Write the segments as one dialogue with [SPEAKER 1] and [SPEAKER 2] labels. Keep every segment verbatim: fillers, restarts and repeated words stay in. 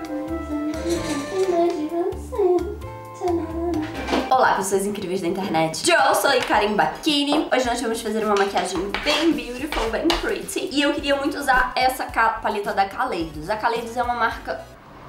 [SPEAKER 1] Olá, pessoas incríveis da internet. Eu sou a Karen Bacchini. Hoje nós vamos fazer uma maquiagem bem beautiful, bem pretty. E eu queria muito usar essa paleta da Kaleidos. A Kaleidos é uma marca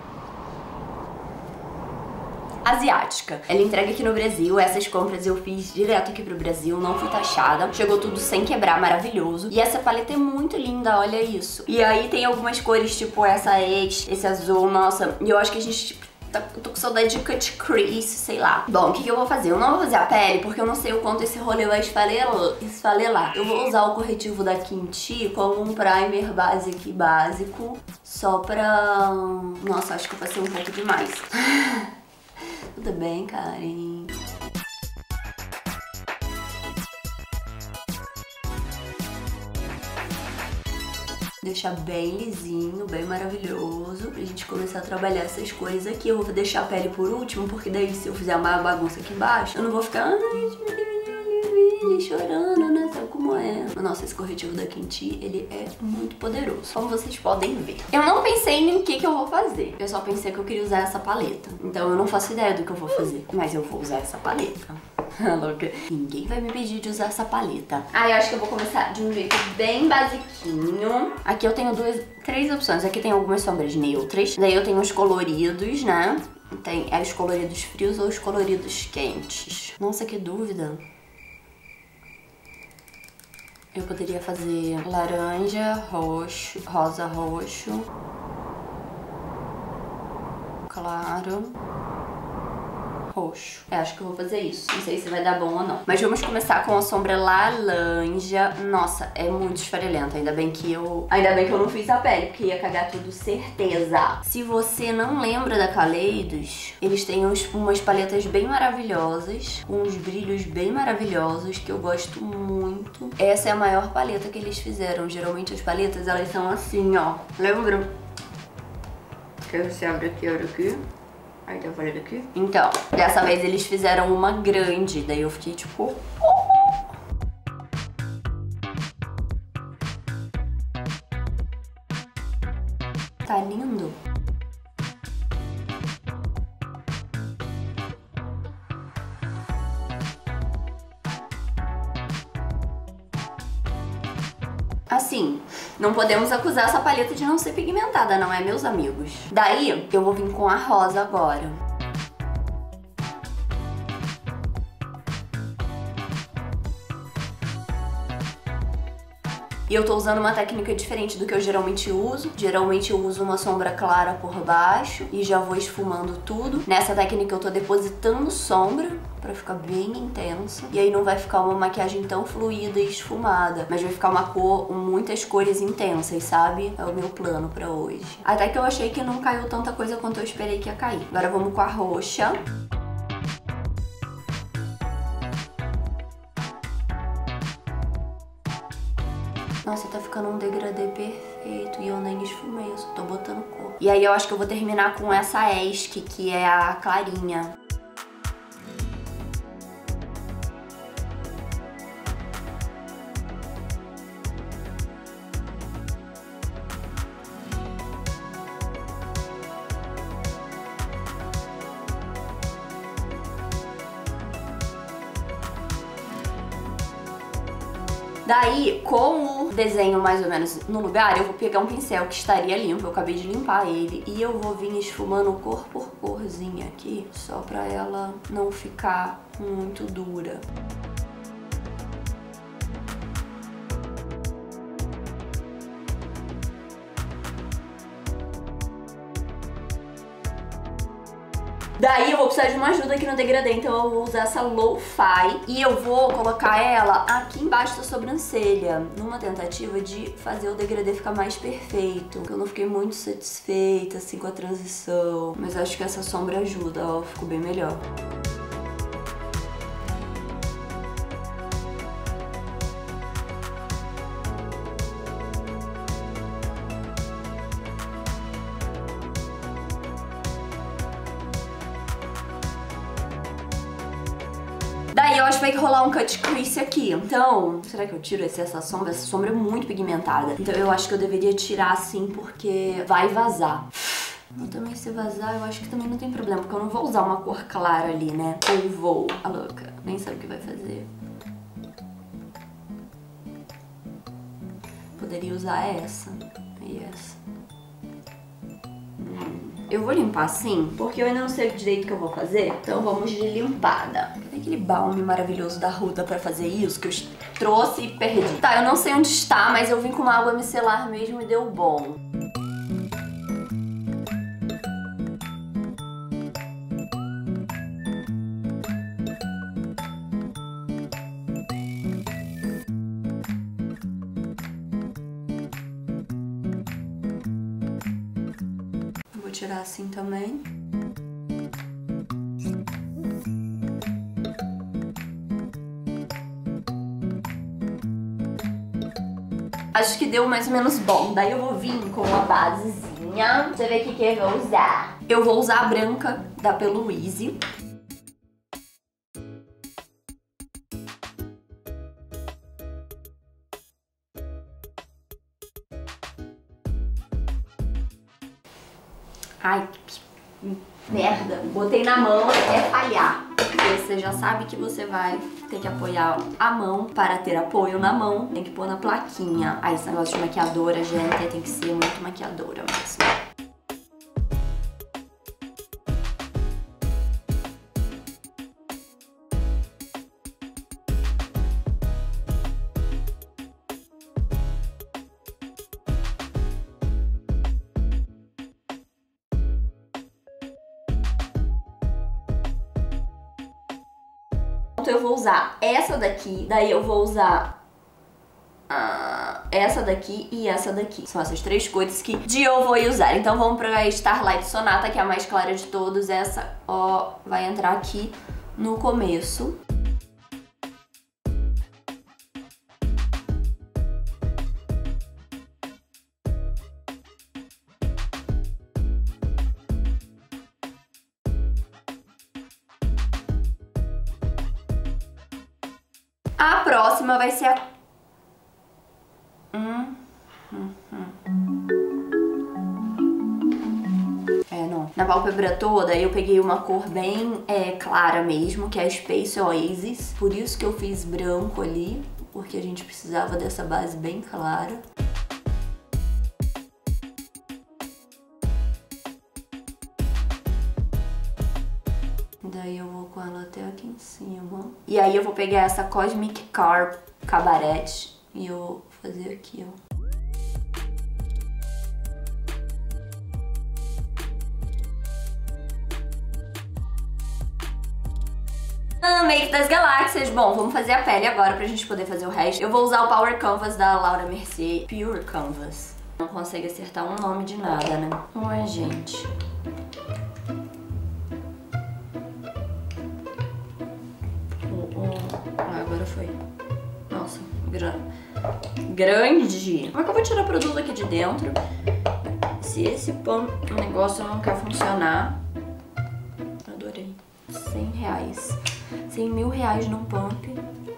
[SPEAKER 1] asiática. Ela entrega aqui no Brasil. Essas compras eu fiz direto aqui pro Brasil, não fui taxada. Chegou tudo sem quebrar, maravilhoso. E essa paleta é muito linda, olha isso. E aí tem algumas cores, tipo essa X, esse azul, nossa. E eu acho que a gente, tipo, Tá, eu tô com saudade de cut crease, sei lá. Bom, o que, que eu vou fazer? Eu não vou fazer a pele porque eu não sei o quanto esse rolê vai esfarelar. Eu vou usar o corretivo da Kimchi como um primer básico e básico. Só pra... Nossa, acho que eu passei um pouco demais. Tudo bem, Karen? Deixar bem lisinho, bem maravilhoso, pra gente começar a trabalhar essas coisas aqui. Eu vou deixar a pele por último, porque daí se eu fizer uma bagunça aqui embaixo, eu não vou ficar ai, chorando, né? Sabe como é? Nossa, esse corretivo da Kimchi, ele é muito poderoso, como vocês podem ver. Eu não pensei em que que eu vou fazer. Eu só pensei que eu queria usar essa paleta. Então eu não faço ideia do que eu vou fazer, mas eu vou usar essa paleta. Louca. Ninguém vai me pedir de usar essa paleta. Ah, eu acho que eu vou começar de um jeito bem basiquinho. Aqui eu tenho duas, três opções. Aqui tem algumas sombras neutras. Daí eu tenho os coloridos, né? Tem é os coloridos frios ou os coloridos quentes. Nossa, que dúvida. Eu poderia fazer laranja, roxo, rosa, roxo, claro, roxo. É, acho que eu vou fazer isso. Não sei se vai dar bom ou não. Mas vamos começar com a sombra laranja. Nossa, é muito esfarelenta. Ainda bem que eu... Ainda bem que eu não fiz a pele, porque ia cagar tudo, certeza. Se você não lembra da Kaleidos, eles têm uns, umas paletas bem maravilhosas, com uns brilhos bem maravilhosos, que eu gosto muito. Essa é a maior paleta que eles fizeram. Geralmente as paletas, elas são assim, ó. Lembram? Que você abre aqui, abre aqui. Aí tá falando aqui? Então, dessa vez eles fizeram uma grande, daí eu fiquei tipo... Tá lindo? Assim, não podemos acusar essa paleta de não ser pigmentada, não é, meus amigos? Daí, eu vou vir com a rosa agora. E eu tô usando uma técnica diferente do que eu geralmente uso. Geralmente eu uso uma sombra clara por baixo e já vou esfumando tudo. Nessa técnica eu tô depositando sombra pra ficar bem intensa. E aí não vai ficar uma maquiagem tão fluida e esfumada, mas vai ficar uma cor, muitas cores intensas, sabe? É o meu plano pra hoje. Até que eu achei que não caiu tanta coisa quanto eu esperei que ia cair. Agora vamos com a roxa. Nossa, tá ficando um degradê perfeito e eu nem esfumei, eu só tô botando cor. E aí eu acho que eu vou terminar com essa Esque, que é a clarinha. Daí, com o desenho mais ou menos no lugar, eu vou pegar um pincel que estaria limpo, eu acabei de limpar ele, e eu vou vir esfumando cor por corzinha aqui, só pra ela não ficar muito dura. Daí eu vou precisar de uma ajuda aqui no degradê, então eu vou usar essa Lo-Fi e eu vou colocar ela aqui embaixo da sobrancelha, numa tentativa de fazer o degradê ficar mais perfeito. Eu não fiquei muito satisfeita assim com a transição, mas acho que essa sombra ajuda, ó, ficou bem melhor. Daí eu acho que vai rolar um cut crease aqui. Então, será que eu tiro esse, essa sombra? Essa sombra é muito pigmentada. Então eu acho que eu deveria tirar assim porque vai vazar. Eu também, se vazar, eu acho que também não tem problema, porque eu não vou usar uma cor clara ali, né? Ou vou. A louca, nem sabe o que vai fazer. Poderia usar essa e essa. Hum. Eu vou limpar assim, porque eu ainda não sei direito o que eu vou fazer. Então vamos de limpada. Cadê aquele balme maravilhoso da Ruda pra fazer isso que eu trouxe e perdi? Tá, eu não sei onde está, mas eu vim com uma água micelar mesmo e deu bom. Vou tirar assim também. Acho que deu mais ou menos bom. Daí eu vou vir com uma basezinha. Deixa eu ver o que, que eu vou usar. Eu vou usar a branca da Peluise. Ai, que merda. Botei na mão até falhar. Porque você já sabe que você vai ter que apoiar a mão. Para ter apoio na mão, tem que pôr na plaquinha. Aí esse negócio de maquiadora, gente, tem que ser muito maquiadora mesmo. Eu vou usar essa daqui, daí eu vou usar uh, essa daqui e essa daqui. São essas três cores que de eu vou usar. Então vamos pra Starlight Sonata, que é a mais clara de todos. Essa, ó, vai entrar aqui no começo. A próxima vai ser a... Hum, hum, hum. É, não. Na pálpebra toda eu peguei uma cor bem é, clara mesmo, que é a Space Oasis. Por isso que eu fiz branco ali, porque a gente precisava dessa base bem clara. Daí eu vou com ela até aqui em cima. E aí eu vou pegar essa Cosmic Car Cabaret e eu vou fazer aqui, ó. Ah, Make das Galáxias. Bom, vamos fazer a pele agora pra gente poder fazer o resto. Eu vou usar o Power Canvas da Laura Mercier. Pure Canvas. Não consegue acertar um nome de nada, né? Ai, gente. Agora foi. Nossa, gra... grande. Como é que eu vou tirar produto aqui de dentro? Se esse pão, o negócio não quer funcionar. Adorei. cem reais. cem mil reais num pump.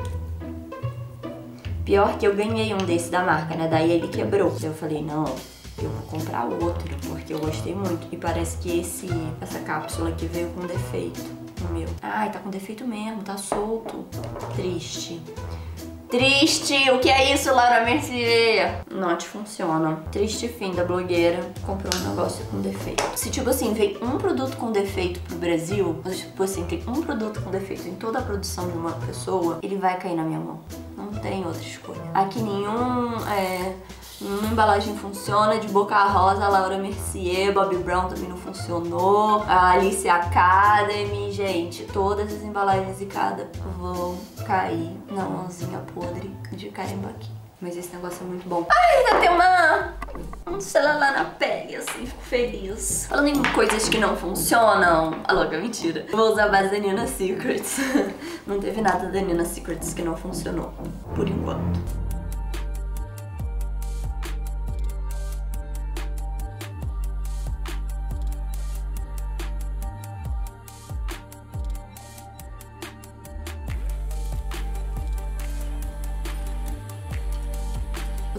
[SPEAKER 1] Pior que eu ganhei um desse da marca, né? Daí ele quebrou. Daí eu falei, não, eu vou comprar outro, porque eu gostei muito. E parece que esse, essa cápsula aqui veio com defeito. O meu. Ai, tá com defeito mesmo, tá solto. Triste. Triste! O que é isso, Laura Mercier? Not funciona. Triste fim da blogueira. Comprou um negócio com defeito. Se, tipo assim, vem um produto com defeito pro Brasil, tipo assim, tem um produto com defeito em toda a produção de uma pessoa, ele vai cair na minha mão. Não tem outra escolha. Aqui nenhum, é... Uma embalagem funciona, de Boca Rosa, Laura Mercier, Bobbi Brown também não funcionou, a Alice Academy, gente, todas as embalagens de cada vão cair na mãozinha podre de Carimbaqui. Mas esse negócio é muito bom. Ai, ainda tem uma... um celular na pele, assim, fico feliz. Falando em coisas que não funcionam... A louca, mentira. Vou usar a base da Nina Secrets. Não teve nada da Nina Secrets que não funcionou, por enquanto.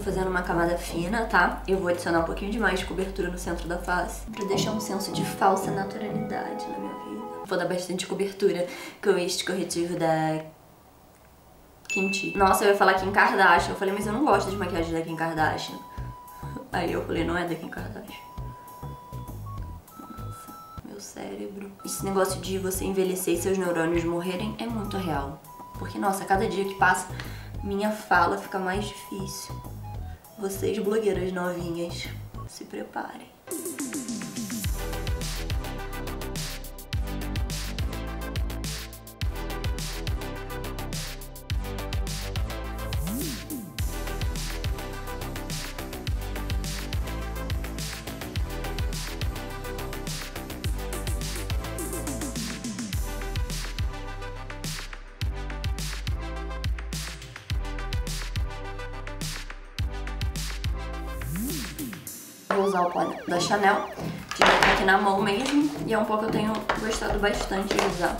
[SPEAKER 1] fazendo uma camada fina, tá? Eu vou adicionar um pouquinho de mais de cobertura no centro da face pra deixar um senso de falsa naturalidade na minha vida. Vou dar bastante cobertura com este corretivo da Kimchi. Nossa, eu ia falar Kim Kardashian. Eu falei, mas eu não gosto de maquiagem da Kim Kardashian. Aí eu falei, não é da Kim Kardashian. Nossa, meu cérebro. Esse negócio de você envelhecer e seus neurônios morrerem é muito real. Porque, nossa, cada dia que passa, minha fala fica mais difícil. Vocês, blogueiras novinhas, se preparem. Vou usar o pó da Chanel, que já tá aqui na mão mesmo, e é um pó que eu tenho gostado bastante de usar.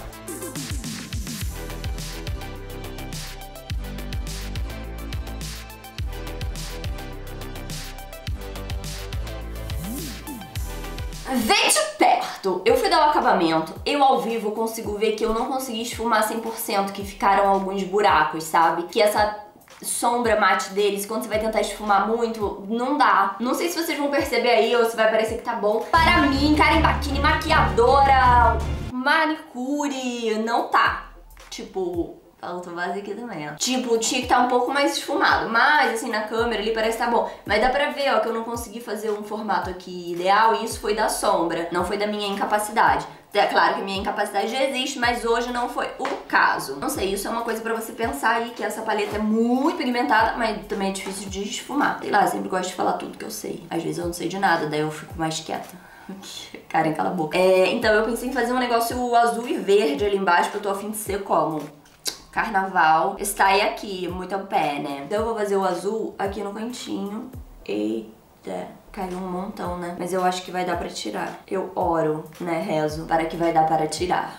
[SPEAKER 1] Vê de perto! Eu fui dar o acabamento, eu ao vivo consigo ver que eu não consegui esfumar cem por cento, que ficaram alguns buracos, sabe? Que essa sombra mate deles, quando você vai tentar esfumar muito, não dá. Não sei se vocês vão perceber aí ou se vai parecer que tá bom. Para mim, Karen Bakini, maquiadora, manicure, não tá. Tipo, falta base aqui também, ó. Tipo, tinha que estar um pouco mais esfumado, mas assim, na câmera ali parece que tá bom. Mas dá pra ver, ó, que eu não consegui fazer um formato aqui ideal e isso foi da sombra, não foi da minha incapacidade. É claro que a minha incapacidade já existe, mas hoje não foi o caso. Não sei, isso é uma coisa pra você pensar aí, que essa paleta é muito pigmentada, mas também é difícil de esfumar. Sei lá, eu sempre gosto de falar tudo que eu sei. Às vezes eu não sei de nada, daí eu fico mais quieta. Karen, cala a boca. É, então eu pensei em fazer um negócio azul e verde ali embaixo, que eu tô a fim de ser como carnaval. Está aí aqui, muito pé, né? Então eu vou fazer o azul aqui no cantinho. Eita, caiu um montão, né? Mas eu acho que vai dar pra tirar. Eu oro, né, rezo, para que vai dar para tirar.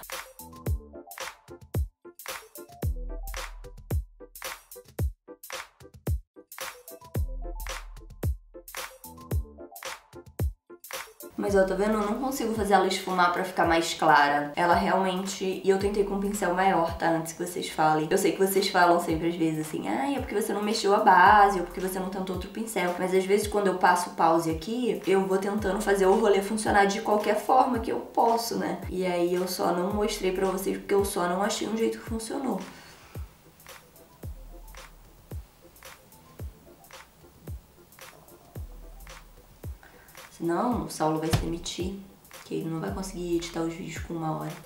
[SPEAKER 1] Mas ó, tá vendo? Eu não consigo fazer ela esfumar pra ficar mais clara. Ela realmente... E eu tentei com um pincel maior, tá? Antes que vocês falem. Eu sei que vocês falam sempre, às vezes, assim, ah, é porque você não mexeu a base, ou porque você não tentou outro pincel. Mas às vezes, quando eu passo o pause aqui, eu vou tentando fazer o rolê funcionar de qualquer forma que eu posso, né? E aí eu só não mostrei pra vocês, porque eu só não achei um jeito que funcionou. Senão o Saulo vai se demitir, que ele não vai conseguir editar os vídeos com uma hora.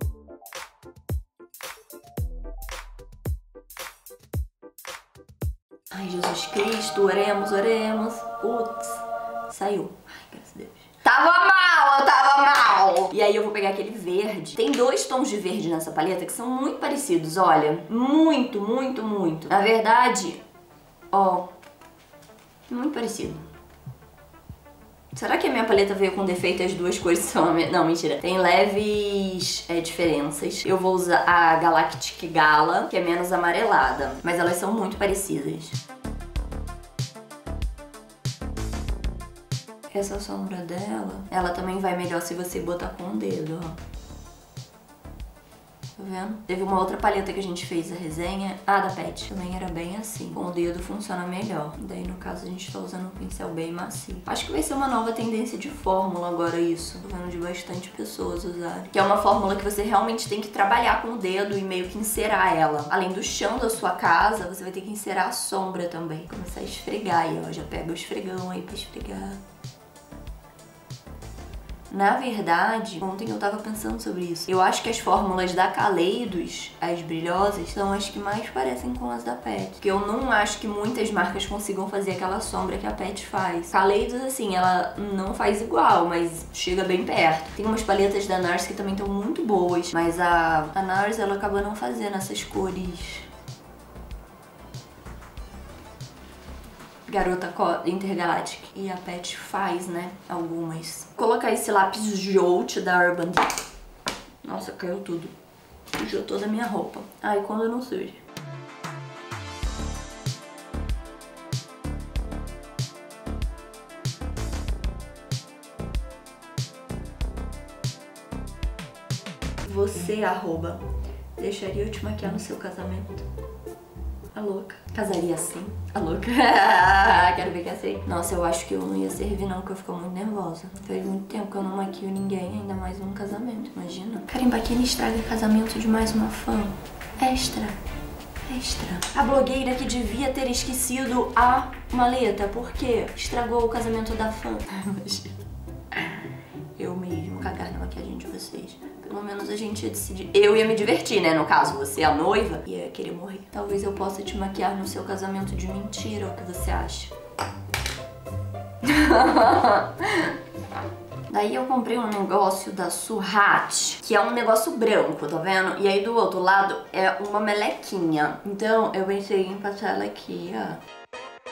[SPEAKER 1] Ai, Jesus Cristo, oremos, oremos. Putz, saiu. Ai, graças a Deus. Tava mal, eu tava mal. E aí eu vou pegar aquele verde. Tem dois tons de verde nessa paleta que são muito parecidos, olha. Muito, muito, muito. Na verdade, ó, muito parecido. Será que a minha paleta veio com defeito e as duas cores são a mesma? Não, mentira. Tem leves é, diferenças. Eu vou usar a Galactic Gala, que é menos amarelada. Mas elas são muito parecidas. Essa sombra dela, ela também vai melhor se você botar com o dedo, ó. Tá vendo? Teve uma outra paleta que a gente fez a resenha, ah, da Pet. Também era bem assim. Com o dedo funciona melhor. Daí, no caso, a gente tá usando um pincel bem macio. Acho que vai ser uma nova tendência de fórmula agora isso. Tô vendo de bastante pessoas usarem. Que é uma fórmula que você realmente tem que trabalhar com o dedo e meio que encerar ela. Além do chão da sua casa, você vai ter que encerar a sombra também. Começar a esfregar aí, ó. Já pega o esfregão aí pra esfregar. Na verdade, ontem eu tava pensando sobre isso. Eu acho que as fórmulas da Kaleidos, as brilhosas, são as que mais parecem com as da Pet. Porque eu não acho que muitas marcas consigam fazer aquela sombra que a Pet faz. Kaleidos, assim, ela não faz igual, mas chega bem perto. Tem umas paletas da NARS que também estão muito boas, mas a, a NARS, ela acaba não fazendo essas cores Garota Intergaláctica. E a Pet faz, né? Algumas. Vou colocar esse lápis Jolt da Urban. Nossa, caiu tudo. Sujou toda a minha roupa. Ai, quando não suja. Você, arroba, deixaria eu te maquiar no seu casamento? A louca. Casaria assim? A louca. Quero ver que é assim. Nossa, eu acho que eu não ia servir não, porque eu fico muito nervosa. Faz muito tempo que eu não maquio ninguém, ainda mais num casamento, imagina. Karimbaquine estraga casamento de mais uma fã. Extra. Extra. A blogueira que devia ter esquecido a maleta, porque estragou o casamento da fã. Imagina. Eu mesmo cagar na maquiagem de vocês. Pelo menos a gente ia decidir. Eu ia me divertir, né? No caso, você, a noiva, ia querer morrer. Talvez eu possa te maquiar no seu casamento de mentira, o que você acha? Daí eu comprei um negócio da Surratt, que é um negócio branco, tá vendo? E aí do outro lado é uma melequinha. Então eu pensei em passar ela aqui, ó.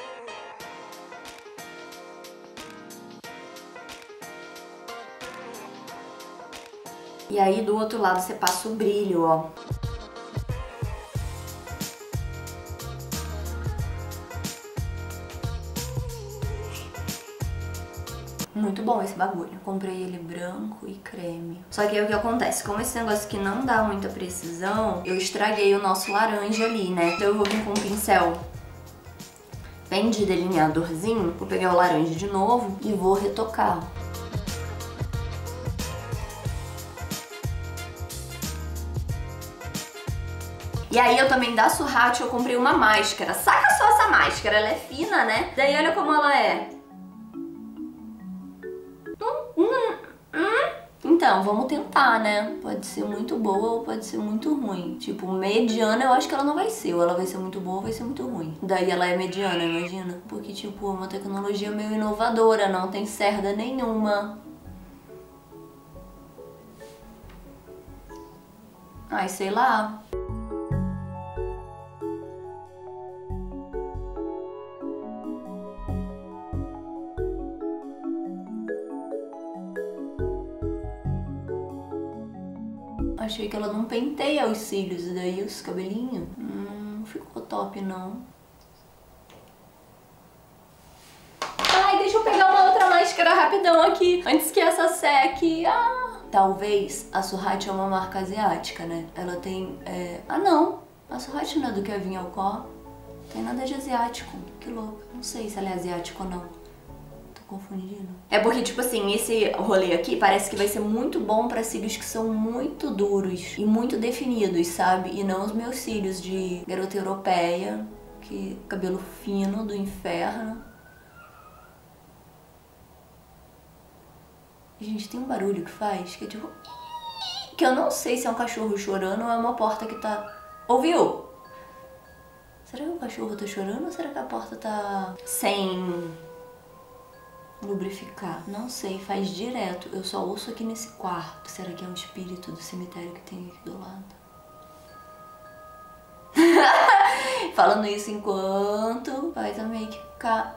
[SPEAKER 1] E aí do outro lado você passa o brilho, ó. Muito bom esse bagulho. Comprei ele branco e creme. Só que aí o que acontece? Como esse negócio aqui não dá muita precisão, eu estraguei o nosso laranja ali, né? Então eu vou vir com um pincel bem de delineadorzinho. Vou pegar o laranja de novo e vou retocar. E aí eu também da Surratt eu comprei uma máscara. Saca só essa máscara, ela é fina, né? Daí olha como ela é. Hum, hum, hum. Então, vamos tentar, né? Pode ser muito boa ou pode ser muito ruim. Tipo, mediana eu acho que ela não vai ser. Ou ela vai ser muito boa ou vai ser muito ruim. Daí ela é mediana, imagina. Porque, tipo, é uma tecnologia meio inovadora, não tem cerda nenhuma. Ai, sei lá. Achei que ela não penteia os cílios e daí os cabelinhos. Hum, não ficou top, não. Ai, deixa eu pegar uma outra máscara rapidão aqui, antes que essa seque. Ah. Talvez a Surratt é uma marca asiática, né? Ela tem... É... Ah, não. A Surratt não é do Kevin Alcor. Tem nada de asiático. Que louco. Não sei se ela é asiática ou não. Confundindo. É porque, tipo assim, esse rolê aqui parece que vai ser muito bom pra cílios que são muito duros e muito definidos, sabe? E não os meus cílios de garota europeia, que cabelo fino do inferno. Gente, tem um barulho que faz que é tipo... que eu não sei se é um cachorro chorando ou é uma porta que tá... Ouviu? Será que o cachorro tá chorando ou será que a porta tá sem... lubrificar? Não sei, faz direto. Eu só ouço aqui nesse quarto. Será que é um espírito do cemitério que tem aqui do lado? Falando isso enquanto faz a make ficar...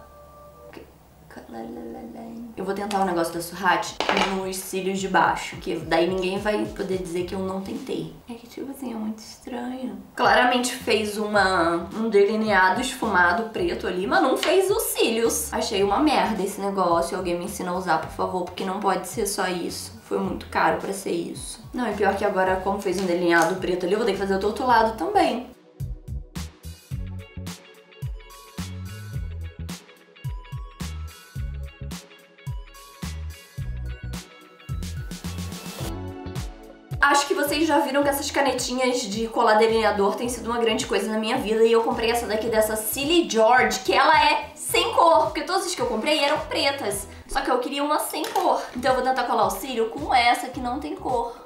[SPEAKER 1] Eu vou tentar um negócio da Surratt nos cílios de baixo, que daí ninguém vai poder dizer que eu não tentei. É que tipo assim, é muito estranho. Claramente fez uma, um delineado esfumado preto ali, mas não fez os cílios. Achei uma merda esse negócio. Alguém me ensina a usar, por favor, porque não pode ser só isso. Foi muito caro pra ser isso. Não, e pior que agora, como fez um delineado preto ali, eu vou ter que fazer do outro lado também. Acho que vocês já viram que essas canetinhas de colar delineador tem sido uma grande coisa na minha vida. E eu comprei essa daqui, dessa Silly George, que ela é sem cor. Porque todas as que eu comprei eram pretas. Só que eu queria uma sem cor. Então eu vou tentar colar o cílio com essa que não tem cor.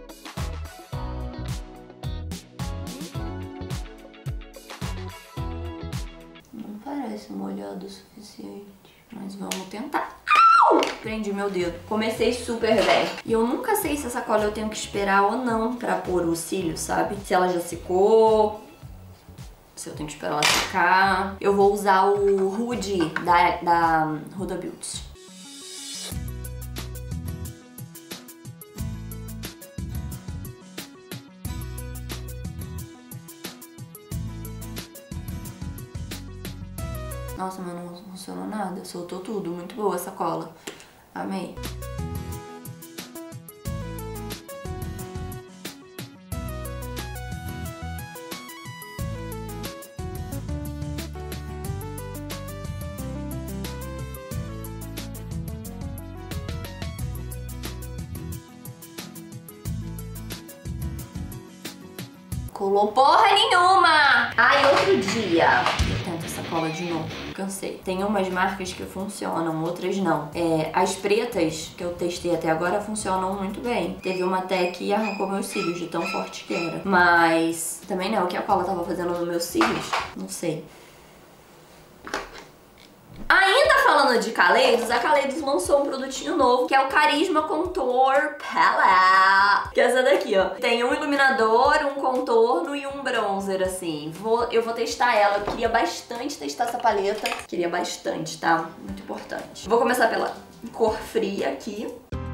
[SPEAKER 1] Não parece molhado o suficiente. Mas vamos tentar. Prendi meu dedo. Comecei super bem. E eu nunca sei se essa cola eu tenho que esperar ou não pra pôr o cílio, sabe? Se ela já secou, se eu tenho que esperar ela secar. Eu vou usar o Rude da, da Huda Beauty. Nossa, mas não funcionou nada. Soltou tudo. Muito boa essa cola. Amei. colou porra nenhuma! Ai, outro dia. Eu tento essa cola de novo. Cansei. Tem umas marcas que funcionam, outras não. É, as pretas que eu testei até agora funcionam muito bem. Teve uma até que arrancou meus cílios de tão forte que era. Mas também não, o que a cola tava fazendo nos meus cílios, não sei. Ainda falando de Kaleidos, a Kaleidos lançou um produtinho novo, que é o Carisma Contour Palette. Que é essa daqui, ó. Tem um iluminador, um contorno e um bronzer, assim. Vou, eu vou testar ela. Eu queria bastante testar essa paleta. Queria bastante, tá? Muito importante. Vou começar pela cor fria aqui.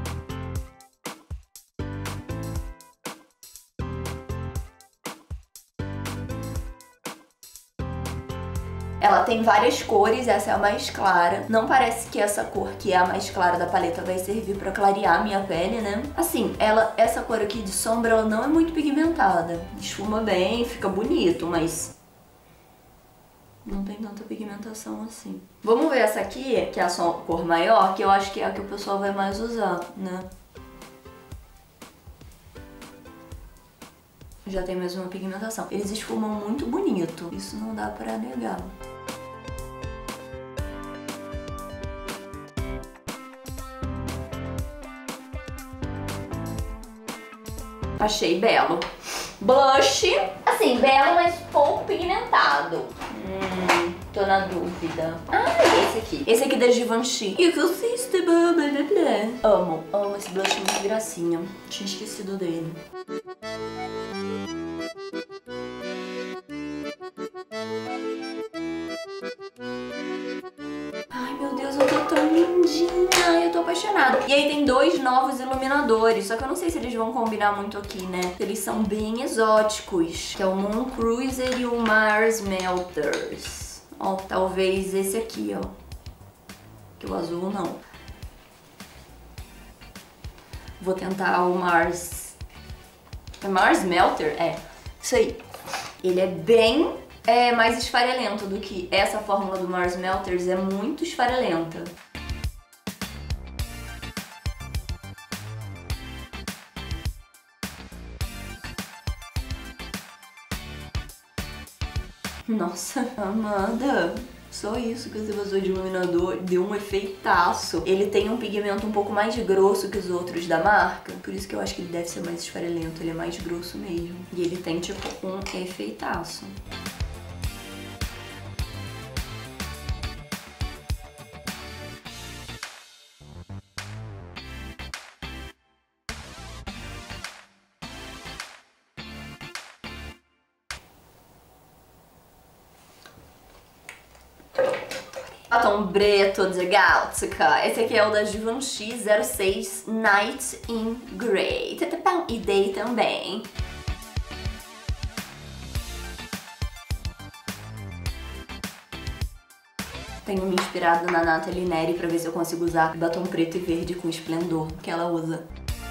[SPEAKER 1] Ela tem várias cores, essa é a mais clara. Não parece que essa cor, que é a mais clara da paleta, vai servir pra clarear a minha pele, né? Assim, ela, essa cor aqui de sombra, ela não é muito pigmentada. Esfuma bem, fica bonito, mas não tem tanta pigmentação assim. Vamos ver essa aqui, que é a sua cor maior, que eu acho que é a que o pessoal vai mais usar, né? Já tem mais uma pigmentação. Eles esfumam muito bonito, isso não dá pra negar. Achei belo. Blush, assim, belo, mas pouco pigmentado. Hum, tô na dúvida. Ah, esse aqui. Esse aqui da Givenchy. Irresistible, blá blá blá. Amo, amo esse blush, muito gracinha. Tinha esquecido dele. Ai, meu Deus, eu tô tão lindinha. Eu tô apaixonada. E aí tem dois novos iluminadores, só que eu não sei se eles vão combinar muito aqui, né? Eles são bem exóticos, que é o Moon Cruiser e o Mars Melters. Ó, talvez esse aqui, ó. Que o azul não. Vou tentar o Mars... É Mars Melter? É, isso aí. Ele é bem é, mais esfarelento do que essa fórmula do Mars Melters, é muito esfarelenta. Nossa, amada, só isso que você vazou de iluminador deu um efeitaço. Ele tem um pigmento um pouco mais grosso que os outros da marca, por isso que eu acho que ele deve ser mais esfarelento, ele é mais grosso mesmo. E ele tem tipo um efeitaço. Batom preto de Gáutica. Esse aqui é o da Givenchy zero seis Night in Grey. E Day também. Tenho me inspirado na Nathalie Neri pra ver se eu consigo usar batom preto e verde com esplendor que ela usa.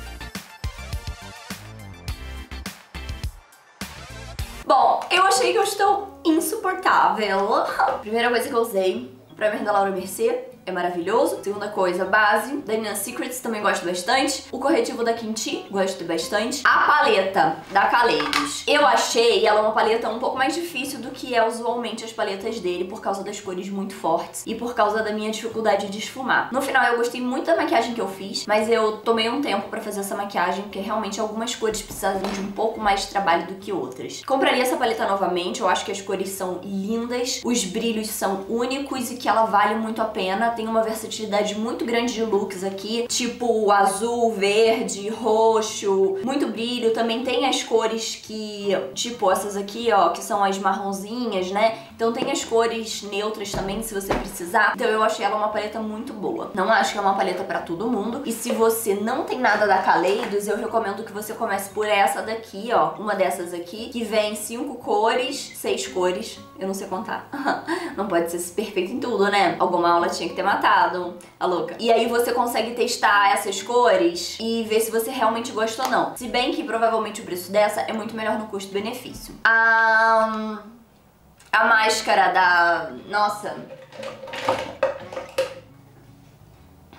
[SPEAKER 1] Bom, eu achei que eu estou insuportável. Primeira coisa que eu usei, primer da Laura Mercier, é maravilhoso. Segunda coisa, base da Nina Secrets, também gosto bastante. O corretivo da Kinty, gosto bastante. A paleta da Kaleidos, eu achei ela uma paleta um pouco mais difícil do que é usualmente as paletas dele, por causa das cores muito fortes e por causa da minha dificuldade de esfumar. No final eu gostei muito da maquiagem que eu fiz, mas eu tomei um tempo pra fazer essa maquiagem, porque realmente algumas cores precisavam de um pouco mais de trabalho do que outras. Compraria essa paleta novamente, eu acho que as cores são lindas, os brilhos são únicos e que ela vale muito a pena. Tem uma versatilidade muito grande de looks aqui, tipo azul, verde, roxo, muito brilho. Também tem as cores que, tipo essas aqui, ó, que são as marronzinhas, né? Então tem as cores neutras também, se você precisar. Então eu achei ela uma paleta muito boa. Não acho que é uma paleta pra todo mundo. E se você não tem nada da Kaleidos, eu recomendo que você comece por essa daqui, ó. Uma dessas aqui, que vem cinco cores, seis cores. Eu não sei contar. Não pode ser perfeito em tudo, né? Alguma aula tinha que ter matado, a louca. E aí você consegue testar essas cores e ver se você realmente gosta ou não. Se bem que provavelmente o preço dessa é muito melhor no custo-benefício. A... a máscara da... Nossa...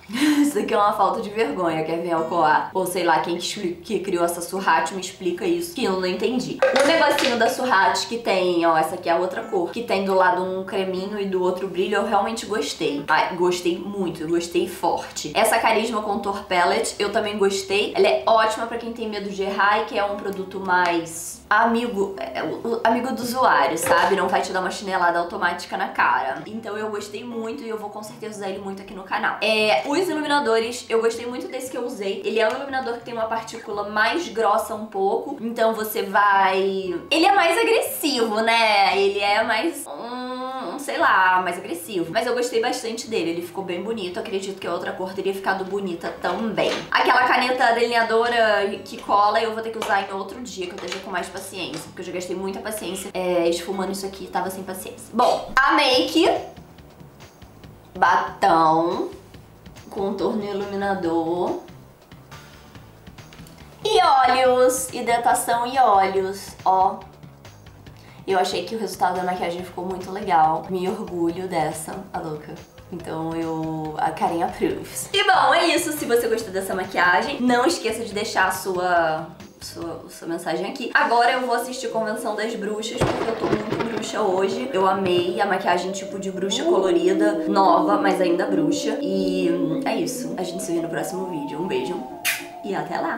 [SPEAKER 1] Isso aqui é uma falta de vergonha, quer ver Alcoa? Ou sei lá, quem que, que criou essa Surratt me explica isso, que eu não entendi. O negocinho da Surratt que tem, ó, essa aqui é a outra cor, que tem do lado um creminho e do outro brilho, eu realmente gostei. Ai, gostei muito, gostei forte. Essa Carisma Contour Palette eu também gostei. Ela é ótima pra quem tem medo de errar e que é um produto mais amigo, é, o, amigo do usuário, sabe? Não vai te dar uma chinelada automática na cara. Então eu gostei muito e eu vou com certeza usar ele muito aqui no canal. É, os iluminadores, eu gostei muito desse que eu usei. Ele é um iluminador que tem uma partícula mais grossa um pouco, então você vai... Ele é mais agressivo, né? Ele é mais... Hum, sei lá, mais agressivo. Mas eu gostei bastante dele, ele ficou bem bonito. Acredito que a outra cor teria ficado bonita também. Aquela caneta delineadora que cola eu vou ter que usar em outro dia, que eu esteja com mais paciência, porque eu já gastei muita paciência é, esfumando isso aqui, tava sem paciência. Bom, a make, batom, contorno e iluminador, e olhos, hidratação e olhos, ó. Eu achei que o resultado da maquiagem ficou muito legal. Me orgulho dessa, a louca. Então eu... a Karen approves. E bom, é isso. Se você gostou dessa maquiagem, não esqueça de deixar a sua... Sua, sua mensagem aqui. Agora eu vou assistir Convenção das Bruxas, porque eu tô muito bruxa hoje. Eu amei a maquiagem tipo de bruxa colorida, nova, mas ainda bruxa. E é isso. A gente se vê no próximo vídeo. Um beijo e até lá!